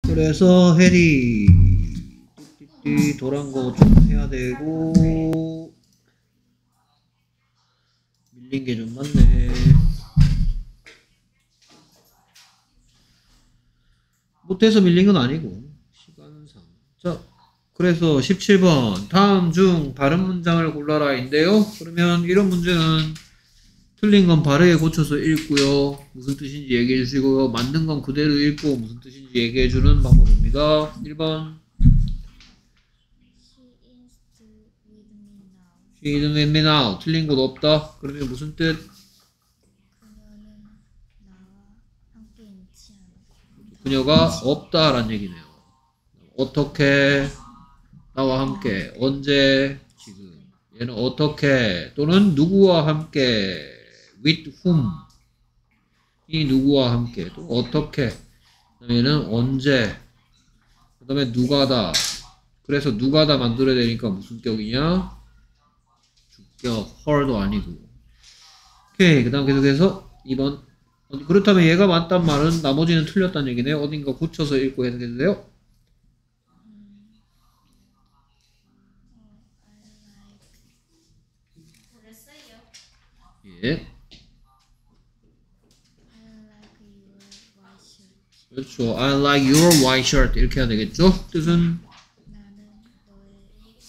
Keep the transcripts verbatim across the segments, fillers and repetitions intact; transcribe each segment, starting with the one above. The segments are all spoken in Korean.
그래서 해리 띠띠띠 도란 거 좀 해야 되고 밀린 게 좀 많네. 못해서 밀린 건 아니고 시간상. 자, 그래서 십칠 번 다음 중 바른 문장을 골라라 인데요. 그러면 이런 문제는 틀린 건 바르게 고쳐서 읽고요. 무슨 뜻인지 얘기해 주시고요. 맞는 건 그대로 읽고 무슨 뜻인지 얘기해 주는 방법입니다. 일 번 She isn't with me now. 틀린 곳 없다. 그러면 무슨 뜻? 그녀는 나와 함께 있지 않다. 그녀가 없다라는 얘기네요. 어떻게? 나와 함께. 언제? 지금. 얘는 어떻게? 또는 누구와 함께? with whom? 이 누구와 함께? 또 어떻게? 그 다음에 얘는 언제? 그 다음에 누가다. 그래서 누가다 만들어야 되니까 무슨 격이냐? 주격. her도 아니고. 오케이. 그 다음 계속해서 이 번. 그렇다면 얘가 맞단 말은 나머지는 틀렸다는 얘기네요. 어딘가 고쳐서 읽고 해석해도 돼요? 예. 그렇죠. I like your white shirt. 이렇게 해야 되겠죠? 뜻은? 나는 너의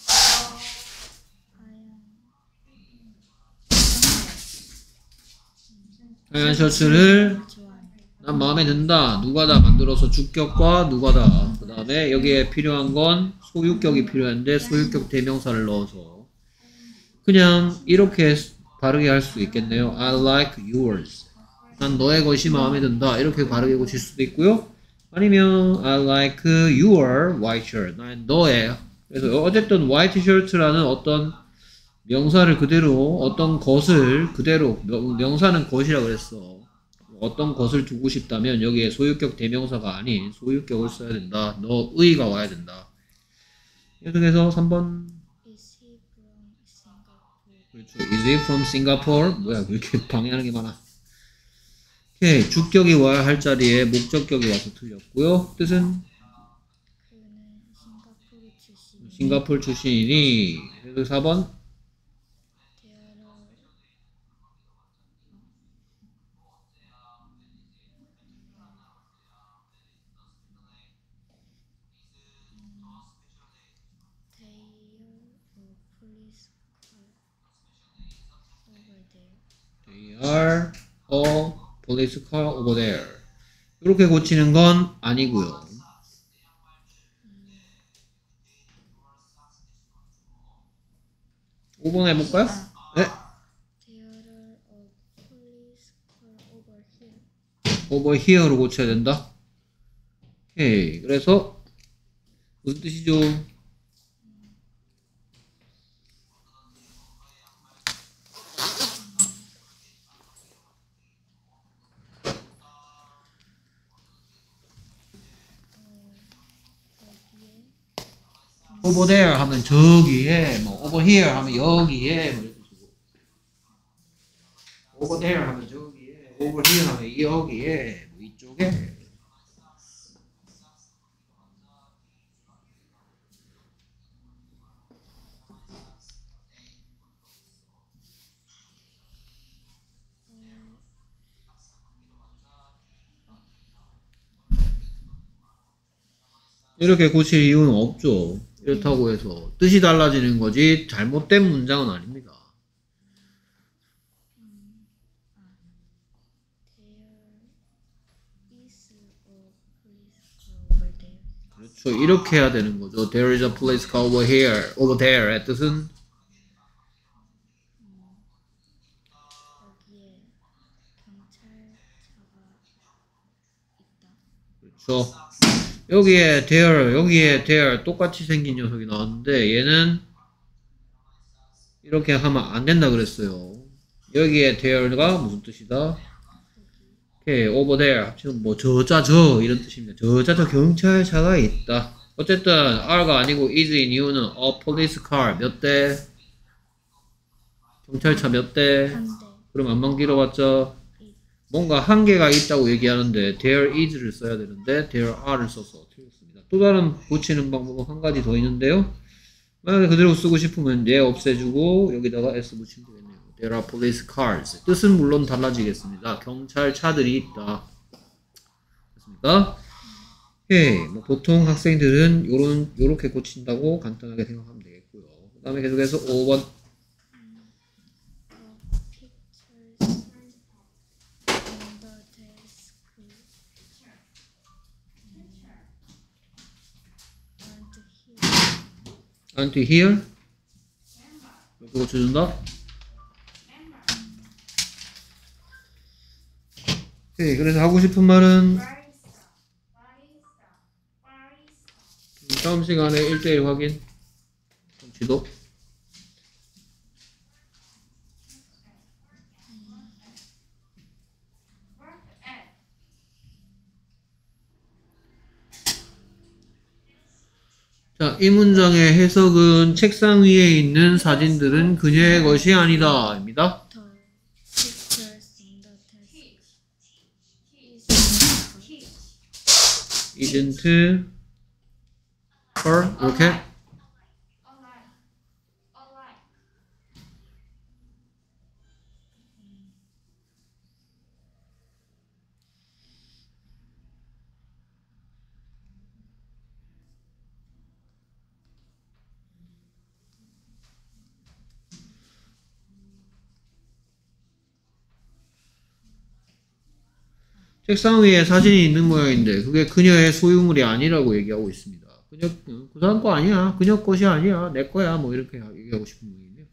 하얀 하얀 셔츠를 좋아한다. 난 마음에 든다. 누가다 만들어서 주격과 누가다. 그 다음에 여기에 필요한 건 소유격이 필요한데 소유격 대명사를 넣어서 그냥 이렇게 바르게 할 수 있겠네요. I like yours. 난 너의 것이 마음에 든다. 이렇게 바르게 고칠 수도 있고요. 아니면 I like your white shirt. 난 너의. 그래서 어쨌든 white shirt라는 어떤 명사를 그대로 어떤 것을 그대로 명, 명사는 것이라고 그랬어. 어떤 것을 두고 싶다면 여기에 소유격 대명사가 아닌 소유격을 써야 된다. 너의가 와야 된다. 계속해서 삼 번. Is he from Singapore? 그렇죠. Is he from Singapore? 뭐야, 왜 이렇게 방해하는 게 많아. 오케이. 주격이 와야 할 자리에 목적격이 와서 틀렸고요. 뜻은? 그는 싱가포르 출신. 싱가포르 출신이니. 그래서 사 번. They are a police car over They are a police car over there. there. 이렇게 고치는 건 아니고요. 오 번 해볼까요? 네. There are a police car over here. over here로 고쳐야 된다. 오케이. 그래서 무슨 뜻이죠? over there 하면 저기에, 뭐 over here 하면 여기에, 뭐 이렇게 쓰고. over there 하면 저기에, over here 하면 여기에, 뭐 이쪽에. 이렇게 고칠 이유는 없죠. 이렇다고 해서 뜻이 달라지는 거지 잘못된 문장은 아닙니다. 그렇죠. 이렇게 해야 되는 거죠. There is a police car over here, over there의 뜻은 여기에 경찰차가 있다. 그렇죠. 여기에 there, 여기에 there 똑같이 생긴 녀석이 나왔는데 얘는 이렇게 하면 안 된다 그랬어요. 여기에 there가 무슨 뜻이다? 오케이, over there 합치면 뭐 저자 저 이런 뜻입니다. 저자 저 경찰차가 있다. 어쨌든 R가 아니고 is인 이유는 a police car 몇 대? 경찰차 몇 대? 한 대. 그럼 안만 길어봤자 뭔가 한계가 있다고 얘기하는데 there is를 써야 되는데 there are를 써서 틀렸습니다. 또 다른 고치는 방법은 한 가지 더 있는데요. 만약에 그대로 쓰고 싶으면 얘 없애주고 여기다가 s 붙이면 되겠네요. There are police cars. 뜻은 물론 달라지겠습니다. 경찰차들이 있다. 됐습니까? 예, 뭐 보통 학생들은 요런 요렇게 고친다고 간단하게 생각하면 되겠고요. 그 다음에 계속해서 오 번 aren't here 이렇게 고쳐준다. 예, 그래서 하고 싶은 말은 다음 시간에 일 대일 확인 지도 자, 이 문장의 해석은 책상 위에 있는 사진들은 그녀의 것이 아니다 입니다. isn't her 이렇게 책상 위에 사진이 있는 모양인데 그게 그녀의 소유물이 아니라고 얘기하고 있습니다. 그녀, 그 사람 거 아니야. 그녀 것이 아니야. 내 거야. 뭐 이렇게 얘기하고 싶은 모양이네요.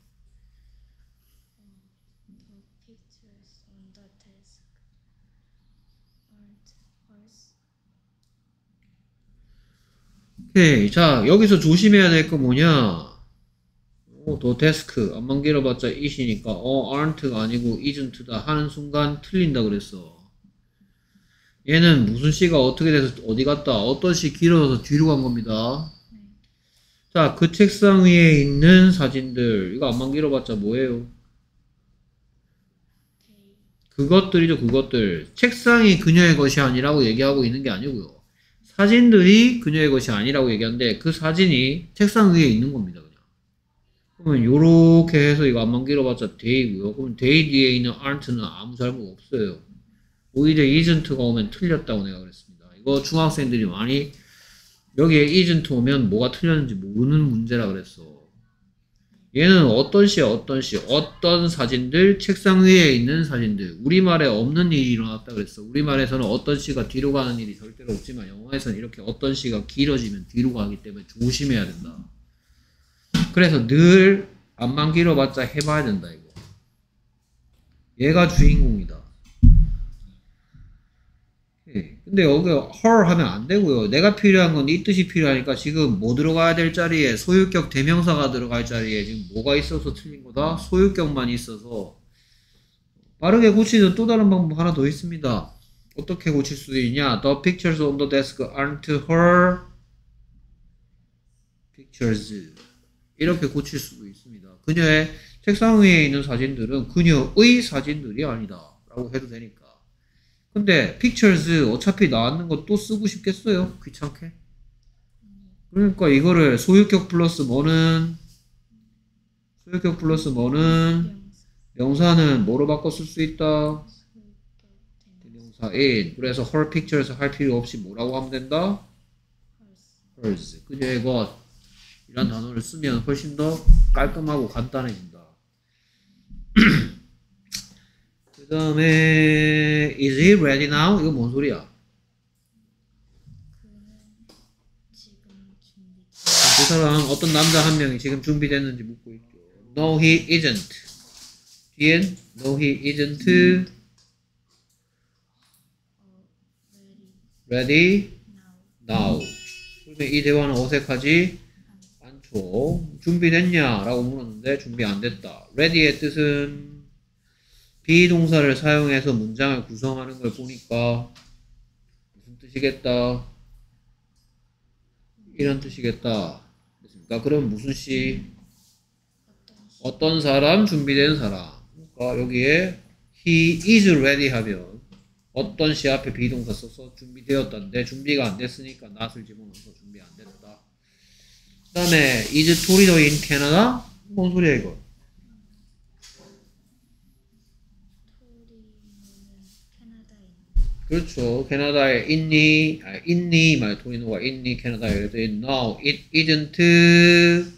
오케이. 자, 여기서 조심해야 될 거 뭐냐? 어, 더 데스크. 안만 길어봤자 it이니까 어, aren't가 아니고 isn't다 하는 순간 틀린다 그랬어. 얘는 무슨 시가 어떻게 돼서 어디 갔다 어떤 시 길어서 뒤로 간 겁니다. 자, 그 책상 위에 있는 사진들 이거 안만 길어봤자 뭐예요? 그것들이죠. 그것들. 책상이 그녀의 것이 아니라고 얘기하고 있는 게 아니고요. 사진들이 그녀의 것이 아니라고 얘기하는데 그 사진이 책상 위에 있는 겁니다. 그냥. 그러면 요렇게 해서 이거 안만 길어봤자 they고요. 그럼 they 뒤에 있는 aren't는 아무 잘못 없어요. 오히려 isn't가 오면 틀렸다고 내가 그랬습니다. 이거 중학생들이 많이 여기에 isn't 오면 뭐가 틀렸는지 모르는 문제라 그랬어. 얘는 어떤 시야 어떤 시 어떤 사진들 책상 위에 있는 사진들 우리말에 없는 일이 일어났다 그랬어. 우리말에서는 어떤 시가 뒤로 가는 일이 절대로 없지만 영어에서는 이렇게 어떤 시가 길어지면 뒤로 가기 때문에 조심해야 된다. 그래서 늘 안만 길어봤자 해봐야 된다 이거. 얘가 주인공이다. 근데 여기 her 하면 안 되고요. 내가 필요한 건 이 뜻이 필요하니까 지금 뭐 들어가야 될 자리에 소유격 대명사가 들어갈 자리에 지금 뭐가 있어서 틀린 거다? 소유격만 있어서 빠르게 고치는 또 다른 방법 하나 더 있습니다. 어떻게 고칠 수 있냐? The pictures on the desk aren't her pictures. 이렇게 고칠 수도 있습니다. 그녀의 책상 위에 있는 사진들은 그녀의 사진들이 아니다 라고 해도 되니까. 근데 pictures 어차피 나왔는 거 또 쓰고 싶겠어요? 귀찮게? 그러니까 이거를 소유격 플러스 뭐는 소유격 플러스 뭐는 명사는 뭐로 바꿔 쓸 수 있다? 대명사인. 그래서 her pictures 할 필요 없이 뭐라고 하면 된다? hers. 그녀의 것 이란 단어를 쓰면 훨씬 더 깔끔하고 간단해진다. 그 다음에 is he ready now? 이거 뭔 소리야? 그 사람 어떤 남자 한 명이 지금 준비됐는지 묻고 있죠. No he isn't. 뒤엔 no he isn't ready now. 그러면 이 대화는 어색하지 않죠. 준비됐냐? 라고 물었는데 준비 안 됐다. ready의 뜻은 비동사를 사용해서 문장을 구성하는 걸 보니까 무슨 뜻이겠다? 이런 뜻이겠다. 됐습니까? 그럼 무슨 시? 어떤 사람? 준비된 사람. 그러니까 여기에 he is ready 하면 어떤 시 앞에 비동사 써서 준비되었다는데 준비가 안 됐으니까 not을 집어넣어서 준비 안 됐다. 그 다음에 is Torino in Canada? 뭔 소리야 이거? 토리노는 캐나다에 그렇죠. 캐나다에 있니? 아, 있니? 말 토리노가 있니? 캐나다에 그랬더니 no, it isn't 있는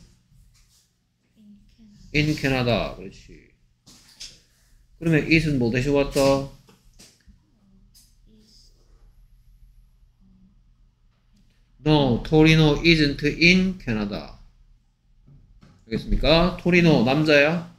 캐나다. in Canada. 그렇지. 그러면 it은 뭐 대신 왔다? is No, Torino isn't in Canada. 알겠습니까? 토리노 남자야?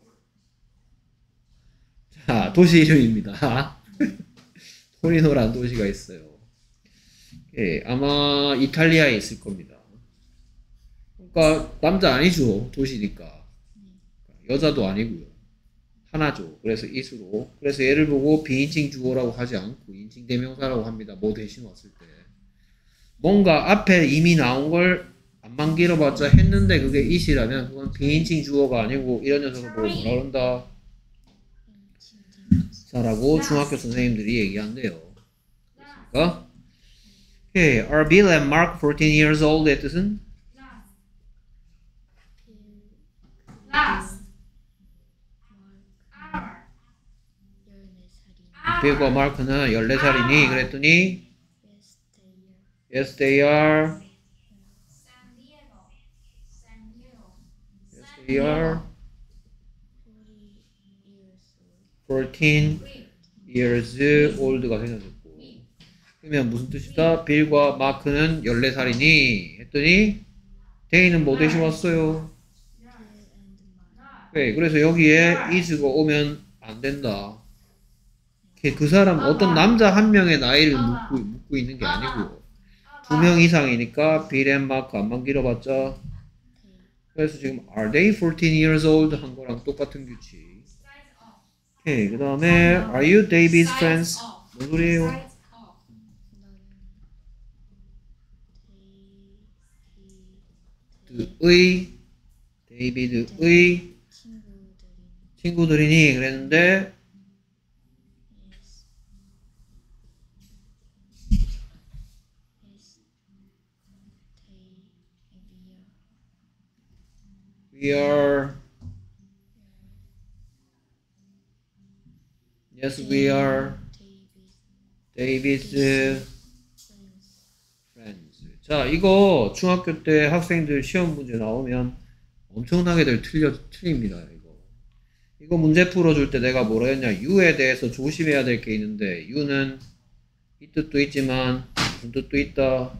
자, 도시 이름입니다. 토리노라는 도시가 있어요. 예, 아마 이탈리아에 있을 겁니다. 그러니까 남자 아니죠. 도시니까. 여자도 아니고요. 하나죠. 그래서 it으로. 그래서 얘를 보고 비인칭 주어라고 하지 않고 인칭 대명사라고 합니다. 뭐 대신 왔을 때. 뭔가 앞에 이미 나온 걸 안만 길어봤자 했는데 그게 it이라면 그건 비인칭 주어가 아니고 이런 녀석을 보고 뭐라 그런다? 인칭 대명사. 자라고 중학교 선생님들이 얘기한대요. 그러니까 Okay, are Bill and Mark fourteen years old의 뜻은? Last. 열네 살이. 빌과 마크는 열네 살이니 그랬더니 Yes, they are. Yes, they are. San Diego. San Diego. Yes, they are. forty years old. fourteen years old가 생겨졌고 그러면 무슨 뜻이다? 빌과 마크는 열네 살이니 했더니 they는 뭐 대신 왔어요? Bill and Mark. 네, 그래서 여기에 is가 오면 안 된다. 그- 그 사람 어떤 남자 한 명의 나이를 묻고, 묻고 있는 게 아니고요. 두 명 이상이니까 빌 앤 마크 안만 길어봤자 They. 그래서 지금 are they fourteen years old 한 거랑 똑같은 규칙. 오케이, 그 다음에 are you David's friends? 뭔 소리예요? 너는 데이. 의 데이비드의 친구들이. 친구들이니 그랬는데 Yes. Yes. They. We are. we are yes we are David. David's Friends. friends. 자, 이거 중학교 때 학생들 시험 문제 나오면 엄청나게들 틀려 틀립니다. 이거 이거 문제 풀어줄 때 내가 뭐라 했냐? you에 대해서 조심해야 될 게 있는데 you는 이 뜻도 있지만 무슨 뜻도 있다.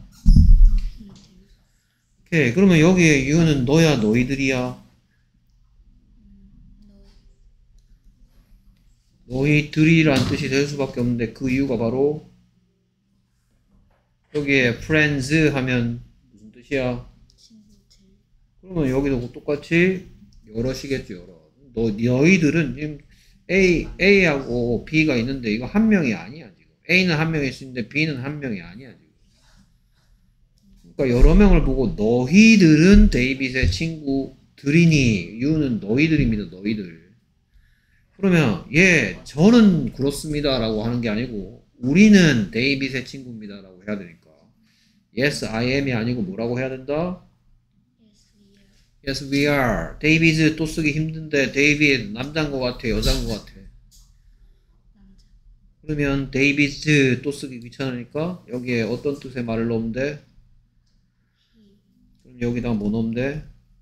오케이, 그러면 여기에 you는 너야 너희들이야? 너희들이란 뜻이 될 수밖에 없는데 그 이유가 바로 여기에 friends 하면 무슨 뜻이야? 친구들. 그러면 여기도 똑같이 여럿이겠죠, 여럿. 너, 너희들은 지금 A, A하고 B가 있는데 이거 한 명이 아니야, 지금. A는 한 명일 수 있는데 B는 한 명이 아니야, 지금. 그러니까 여러 명을 보고 너희들은 데이빗의 친구들이니 U는 너희들입니다, 너희들. 그러면 예, 저는 그렇습니다 라고 하는 게 아니고 우리는 데이빗의 친구입니다 라고 해야 되니까 Yes, I am이 아니고 뭐라고 해야 된다? Yes, we are. Yes, we are. 데이비드 또 쓰기 힘든데 데이비드 남자인 것 같아, 여자인 것 같아. 남자. 그러면 데이비드 또 쓰기 귀찮으니까 여기에 어떤 뜻의 말을 넣으면 돼? He. 그럼 여기다 뭐 넣으면 돼?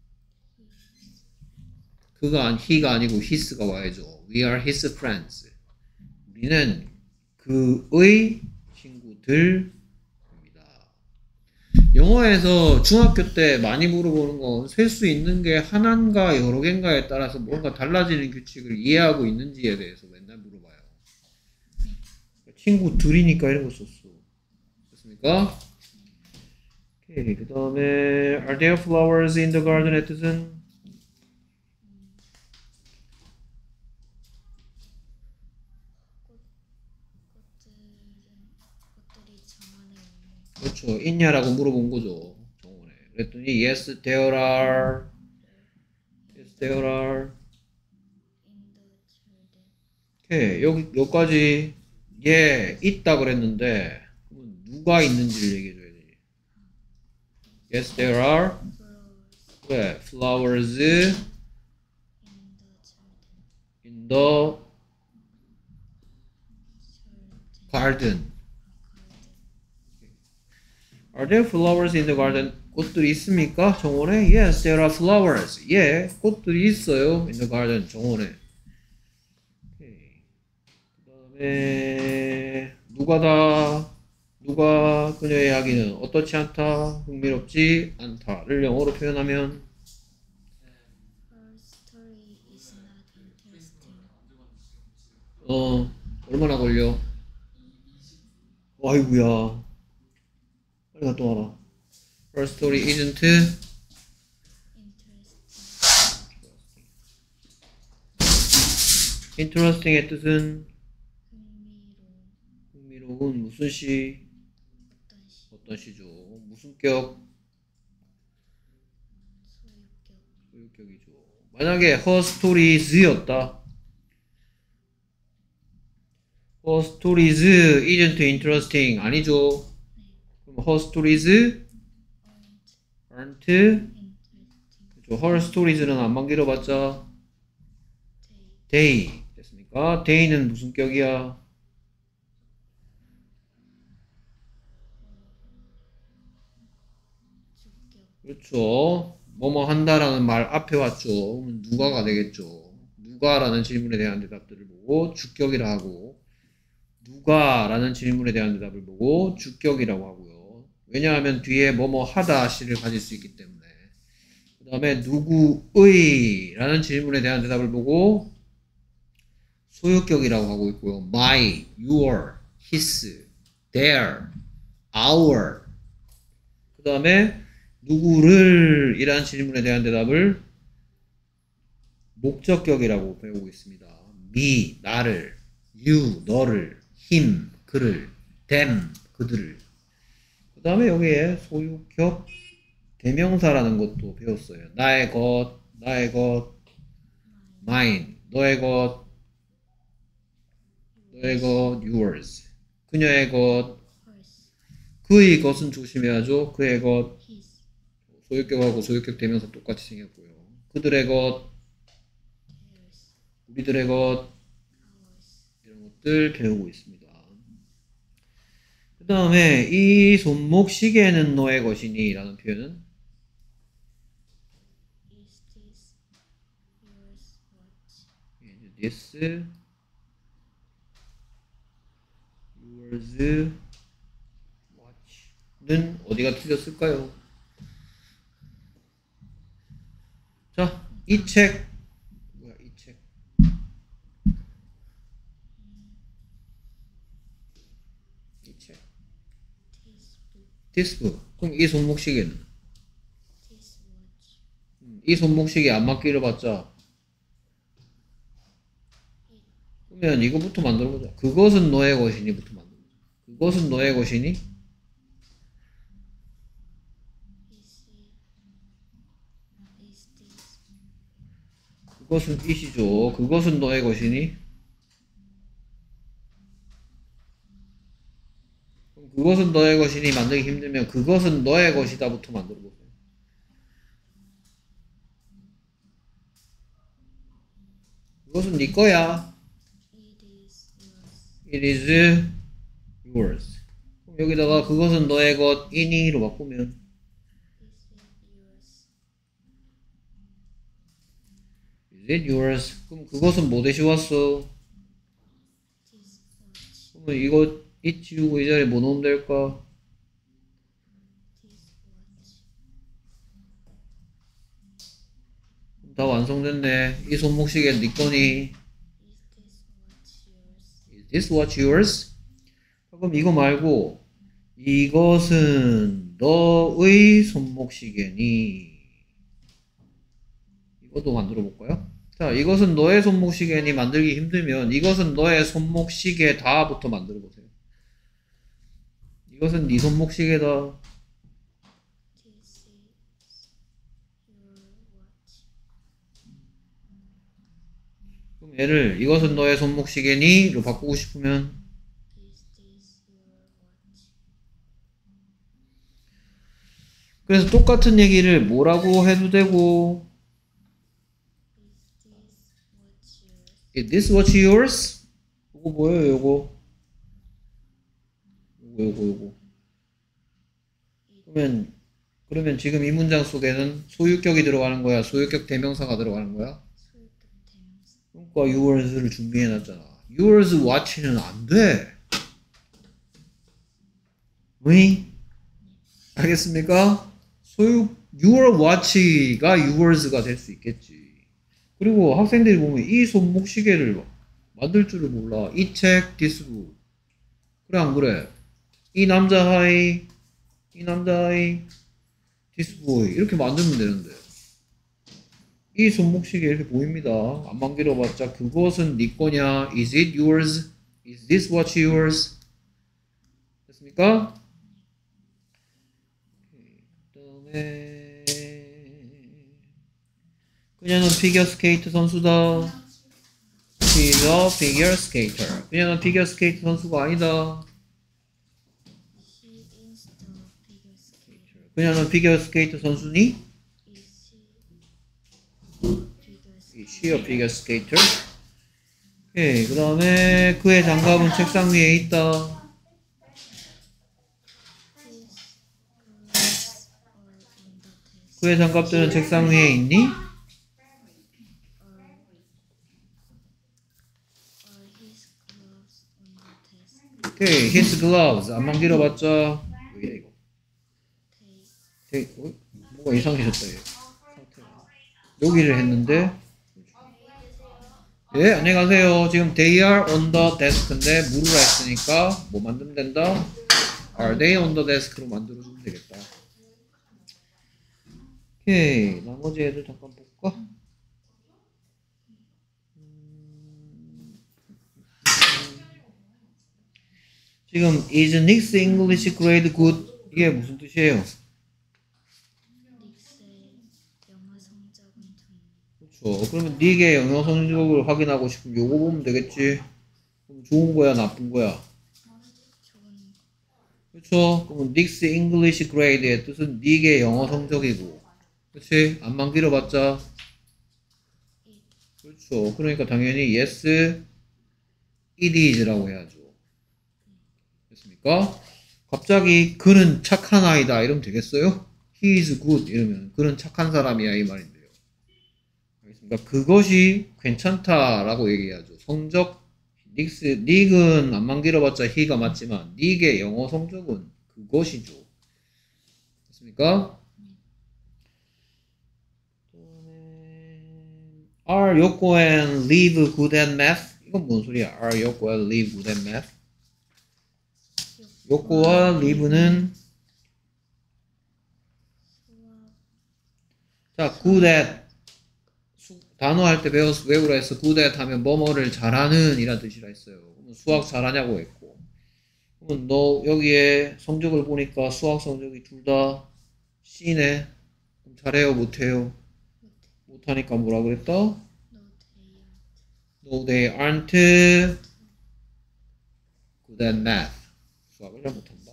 그가 안, he가 아니고 his가 와야죠. We are his friends. 우리는 그의 친구들입니다. 영어에서 중학교 때 많이 물어보는 건 셀 수 있는 게 하나인가 여러 개인가에 따라서 뭔가 달라지는 규칙을 이해하고 있는지에 대해서 맨날 물어봐요. 친구들이니까 이런 거 썼어. 됐습니까? 오케이, 그 다음에 Are there flowers in the garden의 뜻은? 꽃들은 꽃들이 정 안에 있는. 그렇죠. 있냐라고 물어본 거죠. 정원에. 그랬더니 yes, there are. Yes, there are. In the garden. 오케이, 여기 여기까지 예, 있다 그랬는데 그러면 누가 있는지를 얘기해줘야 되지. Yes, there are flowers 그래, flowers in the garden. in the garden. garden. Are there flowers in the garden? 꽃들이 있습니까? 정원에? Yes, there are flowers. 예, 꽃들이 있어요. In the garden. 정원에. 오케이. 그다음에 누가다. 누가 그녀의 이야기는 어떻지 않다, 흥미롭지 않다를 영어로 표현하면 Her story is not interesting. 어 얼마나 걸려? 아이구야. 빨리 갔다 와라. Her story isn't Interesting. interesting의 뜻은 흥미로운 흥미로운 무슨 시? 어떤 시 어떤 시죠? 무슨 격? 소유격 소유격이죠. 만약에 her stories였다. her stories isn't interesting 아니죠? 그럼 her stories aren't aren't interesting. 그렇죠. her stories는 안만 길어봤자 They they 됐습니까? they는 무슨 격이야? 주격 그렇죠. 뭐뭐 한다라는 말 앞에 왔죠. 그럼 누가가 되겠죠. 누가라는 질문에 대한 대답들을 보고 주격이라 하고 누가라는 질문에 대한 대답을 보고 주격이라고 하고요. 왜냐하면 뒤에 뭐뭐 하다 시를 가질 수 있기 때문에. 그 다음에 누구의 라는 질문에 대한 대답을 보고 소유격이라고 하고 있고요. my, your, his, their, our 그 다음에 누구를 이라는 질문에 대한 대답을 목적격이라고 배우고 있습니다. me, 나를, you, 너를, him, 그를, them, 그들을. 그 다음에 여기에 소유격 대명사라는 것도 배웠어요. 나의 것, 나의 것, mine, 너의 것, 너의 것, yours. 그녀의 것, hers 그의 것은 조심해야죠. 그의 것, his 소유격하고 소유격 대명사 똑같이 생겼고요. 그들의 것, theirs 우리들의 것, ours 이런 것들 배우고 있습니다. 그 다음에 이 손목 시계는 너의 것이니 라는 표현은 is this yours watch this yours watch는 어디가 틀렸을까요? 자, 이 책 뭐야 이 책 이 책 this book this book 그럼 이 손목 시계는 this watch 음, 이 손목 시계 안 맞기를 봤자 it 그러면 이거부터 만들어 보자. 그것은 너의 것이니부터 만들어 보자. 그것은 너의 것이니 is it is this 그것은 it이죠. 그것은 너의 것이니 그럼 그것은 너의 것이니 만들기 힘들면 그것은 너의 것이다부터 만들어 보세요. 그것은 네 거야. it is yours It is yours. 그럼 여기다가 그것은 너의 것이니로 바꾸면 is it yours Is it yours? 그럼 그것은 뭐 대시 왔어? this watch 그러면 이거 이 지우고 이 자리에 뭐 넣으면 될까? this watch 다 완성됐네. 이 손목시계 네 거니? is this watch yours Is this watch yours? 그럼 이거 말고 이것은 너의 손목시계니? 이것도 만들어 볼까요? 자, 이것은 너의 손목시계니 만들기 힘들면 이것은 너의 손목시계다부터 만들어 보세요. 이것은 네 손목시계다. this is your watch 그럼 얘를 이것은 너의 손목시계니로 바꾸고 싶으면 그래서 똑같은 얘기를 뭐라고 해도 되고, Is this what's Is this what's yours? yours? 요거 뭐예요, 요거? 요거, 요거, 요거. 그러면, 그러면 지금 이 문장 속에는 소유격이 들어가는 거야? 소유격 대명사가 들어가는 거야? 소유격 대명사. 그러니까 your's를 준비해놨잖아. yours watch는 안 돼. 왜? 알겠습니까? 소유, your watch가 yours가 될 수 있겠지. 그리고 학생들이 보면 이 손목 시계를 만들 줄을 몰라. 이 책, this book. 그래, 안 그래? 이 남자아이, 이 남자아이, this boy. 이렇게 만들면 되는데. 이 손목 시계 이렇게 보입니다. 안 만들어봤자 그것은 네 거냐? Is it yours? Is this watch yours? 됐습니까? 그 다음에 그녀는 피겨 스케이트 선수다. She's a figure skater. 그녀는 피겨 스케이트 선수가 아니다. He is the figure skater. 그녀는 피겨 스케이트 선수니? Is she figure skater? Is she a figure skater? 오케이. 그 다음에 그의 장갑은 책상 위에 있다. His gloves are on the desk. 그의 장갑들은 책상 위에 있니? Are, are his gloves on the desk? 오케이. His gloves. 안만 길어봤자 왜 이래 이거? They 되게, 어? 뭐가 이상해졌다 얘. 상태가. 여기를 했는데 예, 안녕히 가세요. 지금 they are on the desk인데 무르라 했으니까 뭐 만들면 된다? are they on the desk로 만들어주면 되겠다. 오케이. 나머지 애들 잠깐 볼까? 음, 지금 is Nick's English grade good? 이게 무슨 뜻이에요? 닉스의 영어 성적은 좋은. 그렇죠. 그러면 닉의 영어 성적을 확인하고 싶으면 요거 보면 되겠지. 그럼 좋은 거야, 나쁜 거야? 좋은. 그렇죠. 그러면 Nick's English grade의 뜻은 닉의 영어 성적이고, 그렇지? 안만 길어봤자. 그렇죠. 그러니까 당연히 yes, it is라고 해야죠. 됐습니까? 갑자기 그는 착한 아이다 이러면 되겠어요? He is good 이러면 그는 착한 사람이야 이 말인데요. 알겠습니까? 그것이 괜찮다라고 얘기해야죠. 성적 닉스 닉은 안만 길어봤자 he가 맞지만 닉의 영어 성적은 그것이죠. 됐습니까? Are Yoko and Live good at math? 이건 뭔 소리야? Are Yoko and Live good at math? 요코와 리브는 자, good at 수, 단어 할 때 배웠 외우라 했어. good at 하면 뭐뭐를 잘하는 이란 뜻이라 했어요. 그러면 수학 잘하냐고 했고. 그러면 너 여기에 성적을 보니까 수학 성적이 둘 다 C네. 그럼 잘해요, 못해요? 못하니까 뭐라 그랬다? No, they No, aren't. they aren't good at math. 수학을 잘 못한다.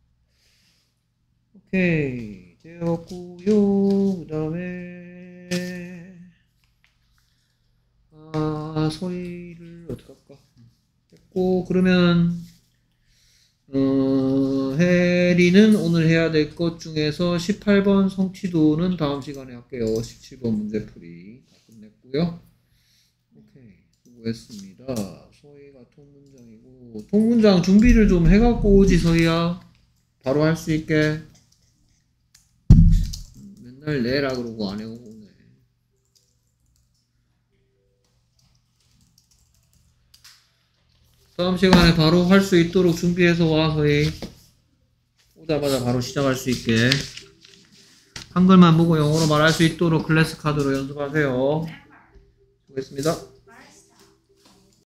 오케이. 되었고요. 그 다음에 아 소리를 어떻게 할까? 됐고 그러면 어, 혜리는 오늘 해야 될 것 중에서 십팔 번 성취도는 다음 시간에 할게요. 십칠 번 문제풀이 다 끝냈고요. 오케이. 수고했습니다. 소희가 통문장이고 통문장 준비를 좀 해갖고 오지 서희야. 바로 할 수 있게. 맨날 내라 그러고 안 해오고 오네. 다음 시간에 바로 할 수 있도록 준비해서 와 서희. 오자마자 바로 시작할 수 있게. 한글만 보고 영어로 말할 수 있도록 클래스 카드로 연습하세요. 수고했습니다.